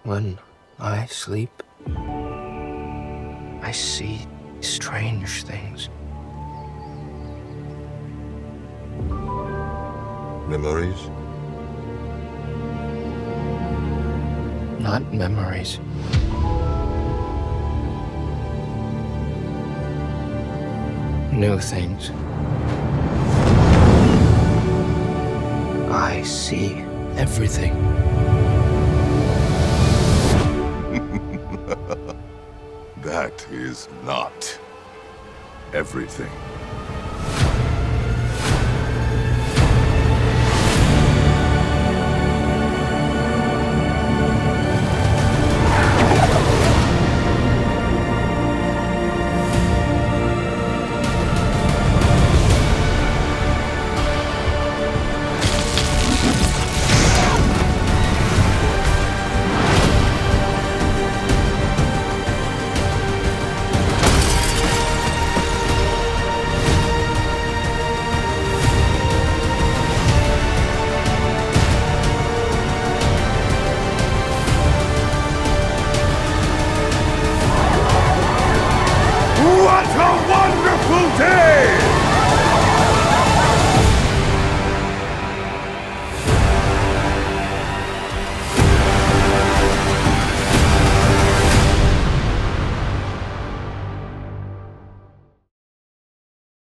When I sleep, I see strange things. Memories? Not memories. New things. I see everything. That is not everything. What a wonderful day!